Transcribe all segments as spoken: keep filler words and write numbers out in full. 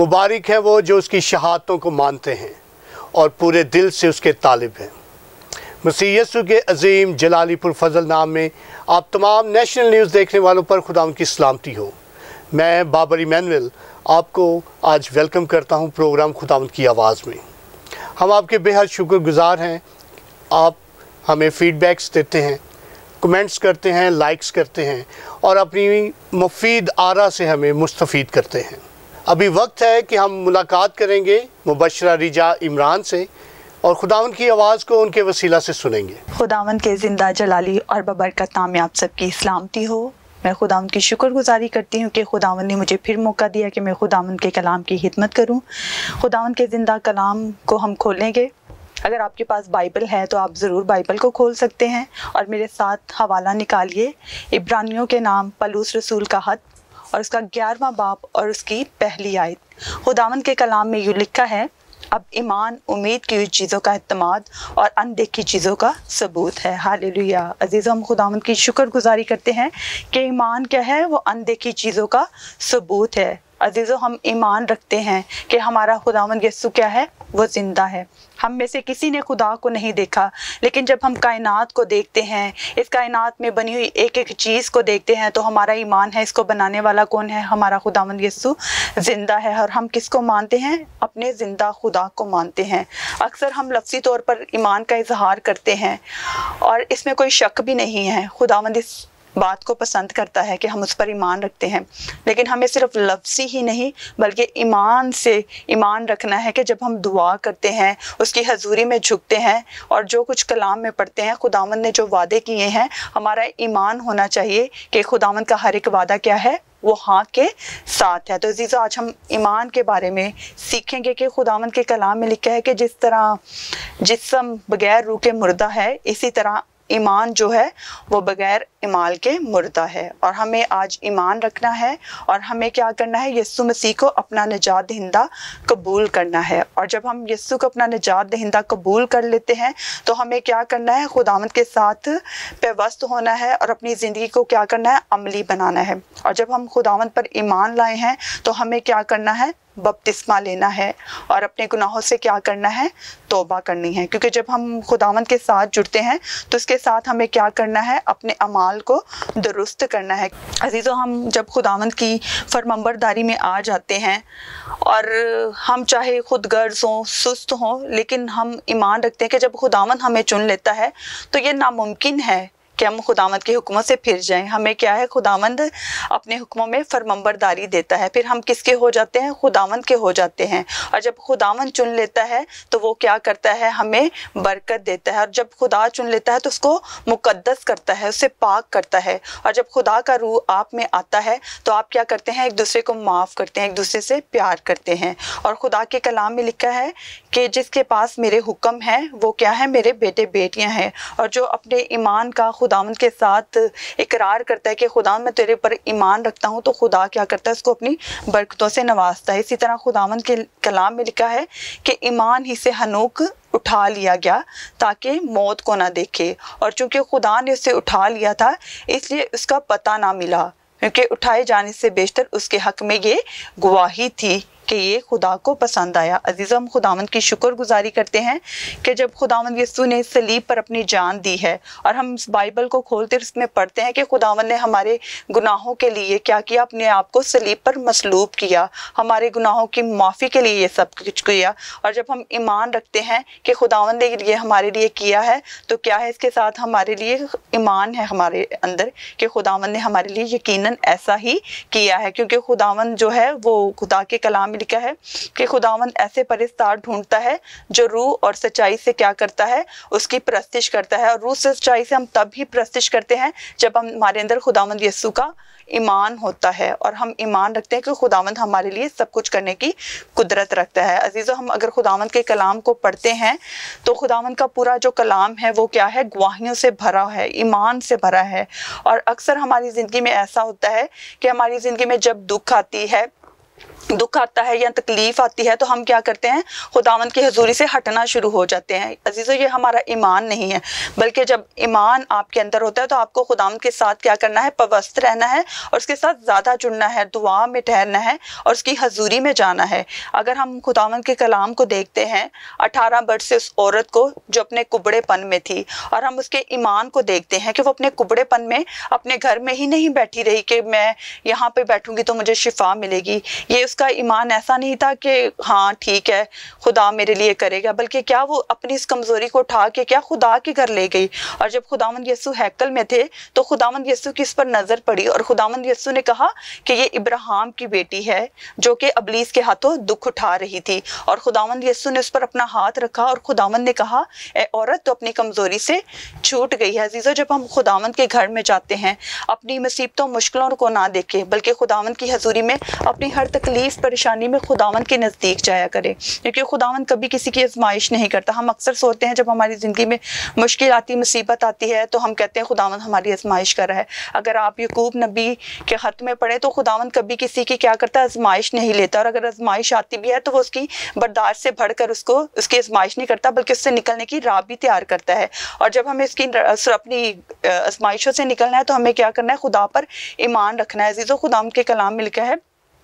मुबारक है वो जो उसकी शहादतों को मानते हैं और पूरे दिल से उसके तालिब हैं। मसीह यीशु के अजीम जलाली पुरफज़ल नाम में आप तमाम नेशनल न्यूज़ देखने वालों पर खुदावंद की सलामती हो। मैं बाबर इमैनुअल आपको आज वेलकम करता हूं प्रोग्राम खुदावंद की आवाज़ में। हम आपके बेहद शुक्रगुजार हैं। आप हमें फ़ीडबैक्स देते हैं, कमेंट्स करते हैं, लाइक्स करते हैं और अपनी मुफीद आरा से हमें मुस्तफ़ीद करते हैं। अभी वक्त है कि हम मुलाकात करेंगे मुबशरा रिजा इमरान से और खुदावंद की आवाज़ को उनके वसीला से सुनेंगे। खुदावंद के ज़िंदा जलाली और बबरकत नाम में आप सबकी सलामती हो। मैं खुदावंद की शुक्रगुजारी करती हूँ कि खुदावंद ने मुझे फिर मौका दिया कि मैं खुदावंद के कलाम की खिदमत करूँ। खुदावंद के ज़िंदा कलाम को हम खोलेंगे। अगर आपके पास बाइबल है तो आप ज़रूर बाइबल को खोल सकते हैं और मेरे साथ हवाला निकालिए। इब्रानियों के नाम पलूस रसूल का हद और उसका ग्यारहवां बाब और उसकी पहली आयत। खुदावंद के कलाम में यूँ लिखा है, अब ईमान उम्मीद की हुई चीज़ों का इत्मीनान और अनदेखी चीज़ों का सबूत है। हालेलुया। अजीज़, हम खुदावंद की शुक्रगुजारी करते हैं कि ईमान क्या है, वो अनदेखी चीज़ों का सबूत है। अजीज़ों, हम ईमान रखते हैं कि हमारा खुदावंद यीशु क्या है, वो ज़िंदा है। हम में से किसी ने खुदा को नहीं देखा, लेकिन जब हम कायनात को देखते हैं, इस कायनात में बनी हुई एक एक चीज़ को देखते हैं, तो हमारा ईमान है इसको बनाने वाला कौन है, हमारा खुदावंद यीशु ज़िंदा है। और हम किसको मानते हैं, अपने ज़िंदा खुदा को मानते हैं। अक्सर हम लफ्ज़ी तौर पर ईमान का इजहार करते हैं और इसमें कोई शक भी नहीं है। खुदावंद इस बात को पसंद करता है कि हम उस पर ईमान रखते हैं, लेकिन हमें सिर्फ लफ्ज़ी ही नहीं बल्कि ईमान से ईमान रखना है कि जब हम दुआ करते हैं, उसकी हजूरी में झुकते हैं और जो कुछ कलाम में पढ़ते हैं, खुदावंद ने जो वादे किए हैं, हमारा ईमान होना चाहिए कि खुदावंद का हर एक वादा क्या है, वो हाँ के साथ है। तो अजीज़, आज हम ईमान के बारे में सीखेंगे कि खुदावंद के कलाम में लिखा है कि जिस तरह जिस्म बगैर रूह के मुर्दा है, इसी तरह ईमान जो है वो बगैर इमाल के मुर्दा है। और हमें आज ईमान रखना है और हमें क्या करना है, यीशु मसीह को अपना निजात दहिंदा कबूल करना है। और जब हम यीशु को अपना निजात दहिंदा कबूल कर लेते हैं तो हमें क्या करना है, खुदावंद के साथ पेवस्त होना है और अपनी ज़िंदगी को क्या करना है, अमली बनाना है। और जब हम खुदावंद पर ईमान लाए हैं तो हमें क्या करना है, बपतिस्मा लेना है और अपने गुनाहों से क्या करना है, तौबा करनी है। क्योंकि जब हम खुदावंद के साथ जुड़ते हैं तो उसके साथ हमें क्या करना है, अपने अमाल को दुरुस्त करना है। अजीज़ों, हम जब खुदावंद की फरमाबरदारी में आ जाते हैं और हम चाहे खुद गर्ज हों, सुस्त हों, लेकिन हम ईमान रखते हैं कि जब खुदावंद हमें चुन लेता है तो ये नामुमकिन है कि हम खुदावंद के हुक्मों से फिर जाएं। हमें क्या है, खुदावंद अपने हुक्मों में फरमाबरदारी देता है, फिर हम किसके हो जाते हैं, खुदावंद के हो जाते हैं। और जब खुदावंद चुन लेता है तो वो क्या करता है, हमें बरकत देता है। और जब खुदा चुन लेता है तो उसको मुकद्दस करता है, उसे पाक करता है। और जब खुदा का रूह आप में आता है तो आप क्या करते हैं, एक दूसरे को माफ़ करते हैं, एक दूसरे से प्यार करते हैं। और खुदा के कलाम में लिखा है कि जिसके पास मेरे हुक्म हैं वो क्या है, मेरे बेटे बेटियाँ हैं। और जो अपने ईमान का खुदावंद के साथ इकरार करता है कि खुदावंद मैं तेरे पर ईमान रखता हूँ, तो खुदा क्या करता है, उसको अपनी बरकतों से नवाजता है। इसी तरह खुदावंद के कलाम में लिखा है कि ईमान ही से हनोक उठा लिया गया ताकि मौत को ना देखे। और चूंकि खुदा ने उसे उठा लिया था इसलिए उसका पता ना मिला, क्योंकि उठाए जाने से बेशतर उसके हक में ये गवाही थी कि ये खुदा को पसंद आया। अजीज़, हम खुदावंद की शुक्रगुजारी करते हैं कि जब खुदावंद यीशु ने सलीब पर अपनी जान दी है और हम इस बाइबल को खोलते उसमें पढ़ते हैं कि खुदावंद ने हमारे गुनाहों के लिए क्या किया, अपने आप को सलीब पर मसलूब किया, हमारे गुनाहों की माफ़ी के लिए ये सब कुछ किया। और जब हम ईमान रखते हैं कि खुदावंद ने ये हमारे लिए किया है तो क्या है, इसके साथ हमारे लिए ईमान है हमारे अंदर कि खुदावंद ने हमारे लिए यकीनन ऐसा ही किया है। क्योंकि खुदावंद जो है वो खुदा के कलाम में लिखा है कि खुदावंद ऐसे परस्तार ढूंढता है जो रूह और सच्चाई से क्या करता है, उसकी प्रस्तिश करता है। और रूह से सच्चाई से हम तब ही प्रस्तिश करते हैं जब हम हमारे अंदर खुदावंद यीशु का ईमान होता है और हम ईमान रखते हैं कि खुदावंद हमारे लिए सब कुछ करने की कुदरत रखता है। अजीज़ों, हम अगर खुदावंद के कलाम को पढ़ते हैं तो खुदावंद का पूरा जो कलाम है वो क्या है, गवाहियों से भरा है, ईमान से भरा है। और अक्सर हमारी ज़िंदगी में ऐसा होता है कि हमारी ज़िंदगी में जब दुख आती है दुख आता है या तकलीफ आती है तो हम क्या करते हैं, खुदावंद की हजूरी से हटना शुरू हो जाते हैं। अजीज़ों, ये हमारा ईमान नहीं है, बल्कि जब ईमान आपके अंदर होता है तो आपको खुदावंद के साथ क्या करना है, पवस्त रहना है और उसके साथ ज़्यादा जुड़ना है, दुआ में ठहरना है और उसकी हजूरी में जाना है। अगर हम खुदावंद के कलाम को देखते हैं, अठारह वर्ष से उस औरत को जो अपने कुबड़ेपन में थी, और हम उसके ईमान को देखते हैं कि वो अपने कुबड़ेपन में अपने घर में ही नहीं बैठी रही कि मैं यहाँ पे बैठूंगी तो मुझे शिफा मिलेगी। ये उसका ईमान ऐसा नहीं था कि हाँ ठीक है खुदा मेरे लिए करेगा, बल्कि क्या वो अपनी इस कमजोरी को उठा के क्या खुदा के घर ले गई। और जब खुदावंद यीशु हैकल में थे तो खुदावंद यीशु की इस पर नजर पड़ी और खुदावंद यीशु ने कहा कि ये इब्राहिम की बेटी है जो कि अबलीस के हाथों दुख उठा रही थी। और खुदावंद यीशु ने उस पर अपना हाथ रखा और खुदावंद ने कहा, ए औरत तो अपनी कमजोरी से छूट गई है। अजीजों, जब हम खुदावंद के घर में जाते हैं, अपनी मुसीबतों मुश्किलों को ना देखें, बल्कि खुदावंद की हजूरी में अपनी हर तकलीफ परेशानी में खुदावंद के नज़दीक जाया करें, क्योंकि खुदावंद कभी किसी की आजमाइश नहीं करता। हम अक्सर सोचते हैं जब हमारी ज़िंदगी में मुश्किल आती, मुसीबत आती है तो हम कहते हैं खुदावंद हमारी आजमाइश कर रहा है। अगर आप याकूब नबी के ख़त में पढ़े तो खुदावंद कभी किसी की क्या करता है, आजमाइश नहीं लेता, और अगर आजमाइश आती भी है तो वो उसकी बर्दाश्त से बढ़कर उसको उसकी आजमाइश नहीं करता, बल्कि उससे निकलने की राह भी तैयार करता है। और जब हमें इसकी अपनी आजमाइशों से निकलना है तो हमें क्या करना है, खुदा पर ईमान रखना है। अजीज़ों, खुदावंद के कलाम में लिखा है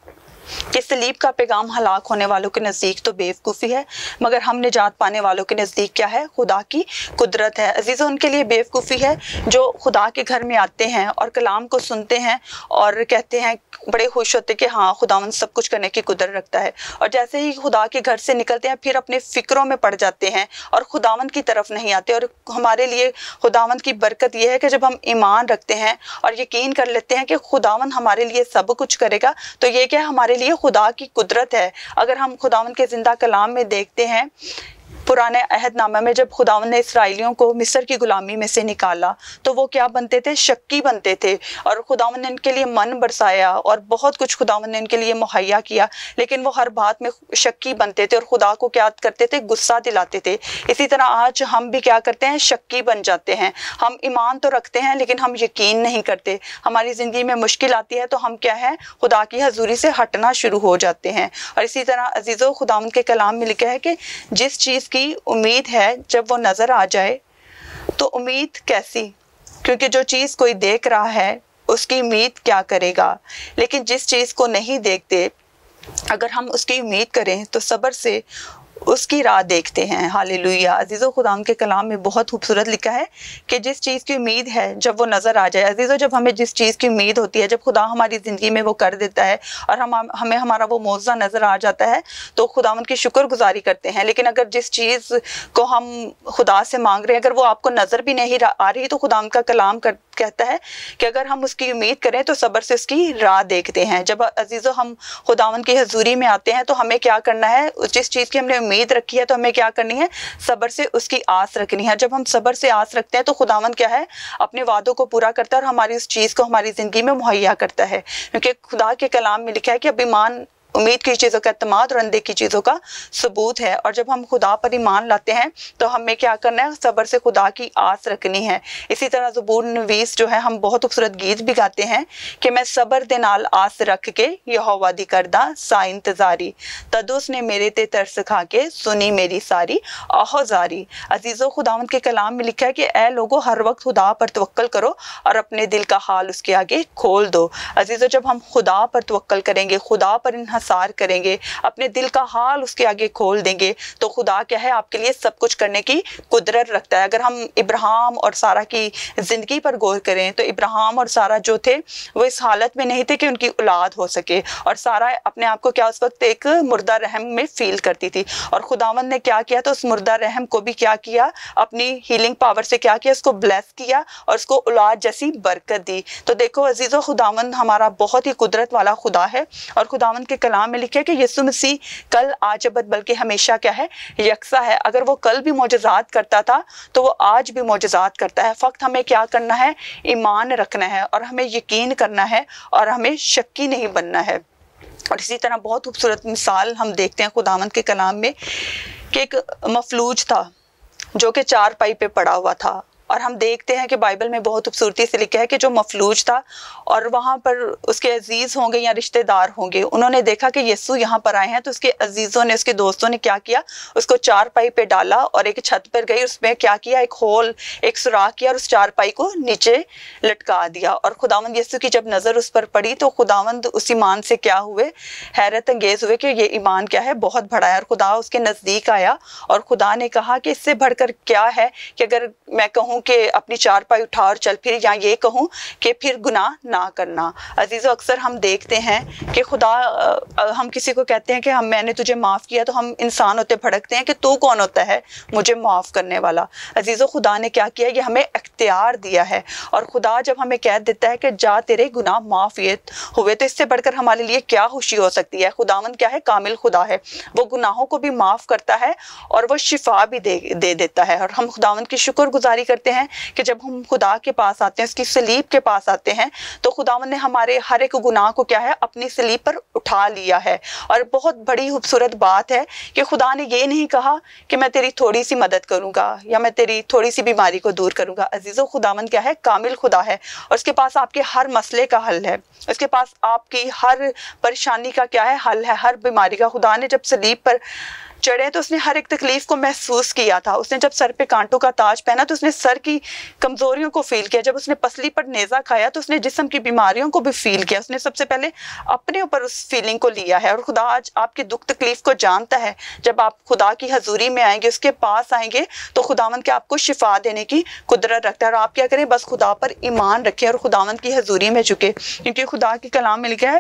कि सलीब का पैगाम हलाक होने वालों के नज़दीक तो बेवकूफ़ी है, मगर हम निजात पाने वालों के नज़दीक क्या है, खुदा की कुदरत है। अजीज़ों, उनके लिए बेवकूफ़ी है जो खुदा के घर में आते हैं और कलाम को सुनते हैं और कहते हैं, बड़े खुश होते कि हाँ खुदावंद सब कुछ करने की कुदरत रखता है, और जैसे ही खुदा के घर से निकलते हैं फिर अपने फ़िक्रों में पड़ जाते हैं और खुदावंद की तरफ नहीं आते। और हमारे लिए खुदावंद की बरकत यह है कि जब हम ईमान रखते हैं और यकीन कर लेते हैं कि खुदावंद हमारे लिए सब कुछ करेगा, तो ये क्या हमारे लिए खुदा की कुदरत है। अगर हम खुदावंद के जिंदा कलाम में देखते हैं, पुराने अहदनामा में जब खुदावंद ने इसराइलियों को मिस्र की गुलामी में से निकाला तो वो क्या बनते थे, शक्की बनते थे, और खुदावंद ने इनके लिए मन बरसाया और बहुत कुछ खुदावंद ने इनके लिए मुहैया किया, लेकिन वो हर बात में शक्की बनते थे और खुदा को क्या करते थे, गुस्सा दिलाते थे। इसी तरह आज हम भी क्या करते हैं, शक्की बन जाते हैं। हम ईमान तो रखते हैं लेकिन हम यकीन नहीं करते। हमारी ज़िंदगी में मुश्किल आती है तो हम क्या है, खुदा की हजूरी से हटना शुरू हो जाते हैं। और इसी तरह अजीज़ों, खुदावंद के कलाम में लिखा है कि जिस चीज़ की उम्मीद है जब वो नजर आ जाए तो उम्मीद कैसी, क्योंकि जो चीज कोई देख रहा है उसकी उम्मीद क्या करेगा, लेकिन जिस चीज को नहीं देखते अगर हम उसकी उम्मीद करें तो सब्र से उसकी राह देखते हैं। हालेलुया। अजीज़ों, खुदाम के कलाम में बहुत खूबसूरत लिखा है कि जिस चीज़ की उम्मीद है जब वो नज़र आ जाए। अजीज़ों, जब हमें जिस चीज़ की उम्मीद होती है, जब खुदा हमारी ज़िंदगी में वो कर देता है और हम हमें हमारा वो मौज़ा नज़र आ जाता है तो खुदावंद की शुक्रगुजारी करते हैं। लेकिन अगर जिस चीज़ को हम खुदा से मांग रहे हैं अगर वो आपको नज़र भी नहीं आ रही तो खुदावंद का कलाम कर कहता है कि अगर हम उसकी उम्मीद करें तो सब्र से उसकी राह देखते हैं। जब अजीज़ों हम खुदावंद की हजूरी में आते हैं तो हमें क्या करना है, जिस चीज़ की हमने उम्मीद रखी है तो हमें क्या करनी है, सब्र से उसकी आस रखनी है। जब हम सब्र से आस रखते हैं तो खुदावंद क्या है, अपने वादों को पूरा करता है और हमारी उस चीज़ को हमारी ज़िंदगी में मुहैया करता है, क्योंकि खुदा के कलाम में लिखा है कि अब ईमान उम्मीद की चीज़ों का एतमाद और अनदेखी चीज़ों का सबूत है। और जब हम खुदा पर ईमान लाते हैं तो हमें क्या करना है, सब्र से खुदा की आस रखनी है। इसी तरह ज़बूर नवीस जो है, हम बहुत खूबसूरत गीत भी गाते हैं कि मैं सब्र दे नाल आस रख के यहोवा दी करदा सा इंतजारी, तद उसने मेरे ते तरस खा के सुनी मेरी सारी आहोजारी। अजीज़ों, खुदावंद के कलाम में लिखा है कि ए लोगों, हर वक्त खुदा पर तवक्कल करो और अपने दिल का हाल उसके आगे खोल दो। अजीज़ों, जब हम खुदा पर तवक्कल करेंगे, खुदा पर सार करेंगे, अपने दिल का हाल उसके आगे खोल देंगे तो खुदा क्या है, आपके लिए सब कुछ करने की कुदरत रखता है। अगर हम इब्राहिम और सारा की ज़िंदगी पर गौर करें तो इब्राहिम और सारा जो थे वो इस हालत में नहीं थे कि उनकी औलाद हो सके, और सारा अपने आप को क्या उस वक्त एक मुर्दा रहम में फील करती थी। और खुदावंद ने क्या किया, तो उस मुर्दा रहम को भी क्या किया, अपनी हीलिंग पावर से क्या किया, उसको ब्लेस किया और उसको औलाद जैसी बरकत दी। तो देखो अजीज़ों, खुदावंद हमारा बहुत ही कुदरत वाला खुदा है। और खुदावंद के कलाम में लिखा है कि यीशु मसीह कल आज अब बल्कि हमेशा क्या है, यकसा है। अगर वो कल भी मौजज़ात करता था तो वो आज भी मौजज़ात करता है। फ़क्त हमें क्या करना है, ईमान रखना है और हमें यकीन करना है और हमें शक्की नहीं बनना है। और इसी तरह बहुत खूबसूरत मिसाल हम देखते हैं खुदावंद के कलाम में कि एक मफलूज था जो कि चार पाई पे पड़ा हुआ था और हम देखते हैं कि बाइबल में बहुत खूबसूरती से लिखा है कि जो मफलूज था और वहाँ पर उसके अजीज होंगे या रिश्तेदार होंगे, उन्होंने देखा कि यीशु यहाँ पर आए हैं, तो उसके अजीजों ने, उसके दोस्तों ने क्या किया, उसको चारपाई पे डाला और एक छत पर गई, उसमें क्या किया, एक होल, एक सुराख किया और उस चारपाई को नीचे लटका दिया। और खुदावंद यीशु की जब नजर उस पर पड़ी तो खुदावंद उस ईमान से क्या हुए, हैरत अंगेज हुए कि ये ईमान क्या है, बहुत बड़ा है। और खुदा उसके नजदीक आया और खुदा ने कहा कि इससे बढ़कर क्या है कि अगर मैं कहूँ कि अपनी चारपाई उठा और चल फिर, या ये कहूँ कि फिर गुनाह ना करना। अजीजों, अक्सर हम देखते हैं कि खुदा, हम किसी को कहते हैं कि हम मैंने तुझे माफ़ किया, तो हम इंसान होते भड़कते हैं कि तू कौन होता है मुझे माफ़ करने वाला। अजीजों, खुदा ने क्या किया, ये हमें इख्तियार दिया है। और खुदा जब हमें कह देता है कि जा तेरे गुनाह माफ़ हुए, तो इससे बढ़कर हमारे लिए क्या खुशी हो सकती है। खुदावंद क्या है, कामिल खुदा है, वो गुनाहों को भी माफ़ करता है और वो शिफा भी दे दे देता है। और हम खुदावंद की शुक्रगुजारी करते हैं कि जब हम खुदा के पास आते हैं, उसकी सलीब के पास आते हैं, तो खुदावंद ने हमारे हर एक गुनाह को क्या है, अपनी सलीब पर उठा लिया है। और बहुत बड़ी खूबसूरत बात है कि खुदा ने ये नहीं कहा कि मैं तेरी थोड़ी सी मदद करूंगा या मैं तेरी थोड़ी सी बीमारी को दूर करूंगा। अजीजों, खुदावंद क्या है, कामिल खुदा है और उसके पास आपके हर मसले का हल है, उसके पास आपकी हर परेशानी का क्या है, हल है, हर बीमारी का। खुदा ने जब सलीब पर चढ़े तो उसने हर एक तकलीफ को महसूस किया था। उसने जब सर पे कांटों का ताज पहना तो उसने सर की कमजोरियों को फील किया। जब उसने पसली पर नेज़ा खाया तो उसने जिस्म की बीमारियों को भी फील किया। उसने सबसे पहले अपने ऊपर उस फीलिंग को लिया है। और खुदा आज आपकी दुख तकलीफ को जानता है। जब आप खुदा की हजूरी में आएंगे, उसके पास आएंगे, तो खुदावंद के आपको शिफा देने की कुदरत रखता है। और आप क्या करें, बस खुदा पर ईमान रखें और खुदावंद की हजूरी में झुके, क्योंकि खुदा के कलाम में लिखा है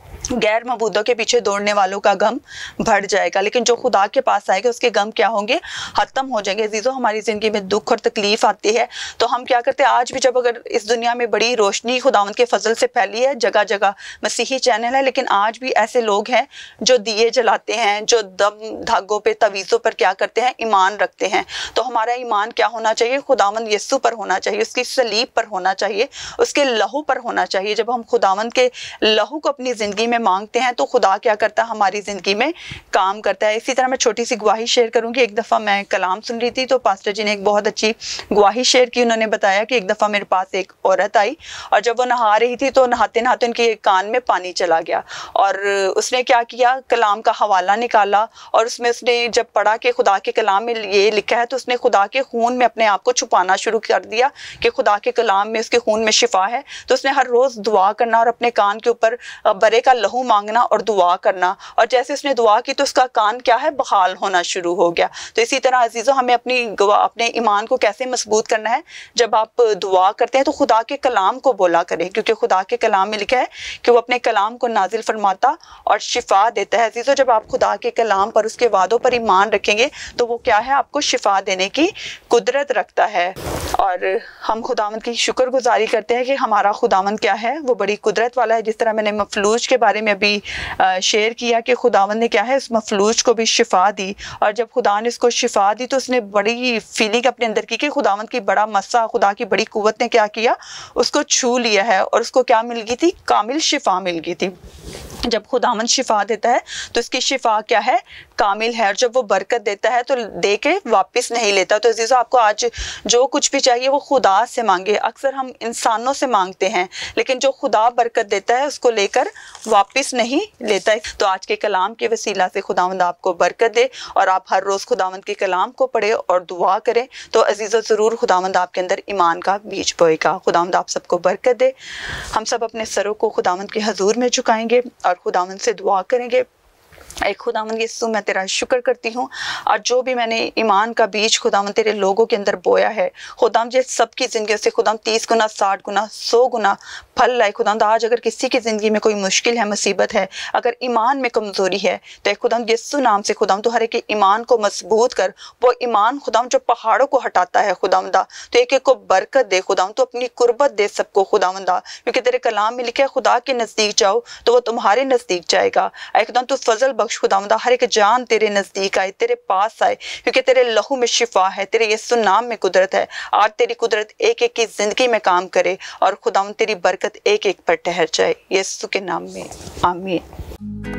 गैर मबूदों के पीछे दौड़ने वालों का गम बढ़ जाएगा, लेकिन जो खुदा के पास आएगा उसके गम क्या होंगे, खत्म हो जाएंगे। अजीजों, हमारी जिंदगी में दुख और तकलीफ आती है तो हम क्या करते हैं, आज भी जब अगर इस दुनिया में बड़ी रोशनी खुदावंद के फजल से फैली है, जगह जगह मसीही चैनल है, लेकिन आज भी ऐसे लोग हैं जो दिए जलाते हैं, जो दम धागों पे तवीज़ों पर क्या करते हैं, ईमान रखते हैं। तो हमारा ईमान क्या होना चाहिए, खुदावंद यीशु पर होना चाहिए, उसकी सलीब पर होना चाहिए, उसके लहू पर होना चाहिए। जब हम खुदावंद के लहू को अपनी जिंदगी में मांगते हैं तो खुदा क्या करता है, हमारी जिंदगी में काम करता है। इसी तरह मैं छोटी सी गवाही शेयर करूंगी। एक दफ़ा मैं कलाम सुन रही थी तो पास्टर जी ने एक बहुत अच्छी गवाही शेयर की। उन्होंने बताया कि एक दफ़ा मेरे पास एक औरत आई और जब वो नहा रही थी तो नहाते नहाते उनके कान में पानी चला गया और उसने क्या किया, कलाम का हवाला निकाला और उसमें उसने जब पढ़ा कि खुदा के कलाम में ये लिखा है, तो उसने खुदा के खून में अपने आप को छुपाना शुरू कर दिया कि खुदा के कलाम में, उसके खून में शिफा है। तो उसने हर रोज़ दुआ करना और अपने कान के ऊपर बरे का लहू मांगना और दुआ करना, और जैसे उसने दुआ की तो उसका कान क्या है, बहाल होना शुरू हो गया। तो इसी तरह अजीजों, हमें अपनी अपने ईमान को कैसे मजबूत करना है, जब आप दुआ करते हैं तो खुदा के कलाम को बोला करें, क्योंकि खुदा के कलाम में लिखा है कि वो अपने कलाम को नाजिल फरमाता और शिफा देता है। अजीजों, जब आप खुदा के कलाम पर, उसके वादों पर ईमान रखेंगे तो वो क्या है, आपको शिफा देने की कुदरत रखता है। और हम खुदावंद की शुक्रगुजारी करते हैं कि हमारा खुदावंद क्या है, वो बड़ी कुदरत वाला है। जिस तरह मैंने मफलूज के बारे में अभी शेयर किया कि खुदावंद ने क्या है, उस मफलूज को भी शिफा दी, और जब खुदा ने उसको शिफा दी तो उसने बड़ी फीलिंग अपने अंदर की कि खुदावंद की बड़ा मस्सा, खुदा की बड़ी कुव्वत ने क्या किया, उसको छू लिया है और उसको क्या मिल गई थी, कामिल शिफा मिल गई थी। जब खुदावंद शिफा देता है तो इसकी शिफा क्या है, कामिल है। और जब वो बरकत देता है तो दे के वापस नहीं लेता। तो अजीज़ों, आपको आज जो कुछ भी चाहिए वो खुदा से मांगे। अक्सर हम इंसानों से मांगते हैं, लेकिन जो खुदा बरकत देता है उसको लेकर वापस नहीं लेता है। तो आज के कलाम के वसीला से खुदावंद आपको बरकत दे और आप हर रोज़ खुदावंद के कलाम को पढ़े और दुआ करें। तो अजीज़ों, ज़रूर खुदावंद आपके अंदर ईमान का बीज बोएगा। खुदावंद आप सबको बरकत दे। हम सब अपने सरों को खुदावंद के हजूर में झुकाएंगे और खुदावंद से दुआ करेंगे। एक खुदावंद यीशु, मैं तेरा शुक्र करती हूँ और जो भी मैंने ईमान का बीज खुदावंद तेरे लोगों के अंदर बोया है, खुदावंद ये सबकी ज़िंदगी से खुदावंद तीस गुना, साठ गुना, सौ गुना फल लाए। खुदावंद आज अगर किसी की ज़िंदगी में कोई मुश्किल है, मुसीबत है, अगर ईमान में कमज़ोरी है, तो खुदावंद यीशु नाम से खुदावंद तो हर एक ईमान को मजबूत कर। वो ईमान खुदावंद जो पहाड़ों को हटाता है खुदावंद, तो एक एक को बरकत दे खुदावंद, तो अपनी कुर्बत दे सबको खुदावंद, क्योंकि तेरे कलाम में लिखा है खुदा के नज़दीक जाओ तो वो तुम्हारे नज़दीक जाएगा। खुदावंद तो फजल बख्श खुदावंद, हर एक जान तेरे नजदीक आए, तेरे पास आए, क्योंकि तेरे लहू में शिफा है, तेरे यीशु नाम में कुदरत है। आज तेरी कुदरत एक एक की जिंदगी में काम करे और खुदावंद तेरी बरकत एक एक पर ठहर जाए, यीशु के नाम में, आमीन।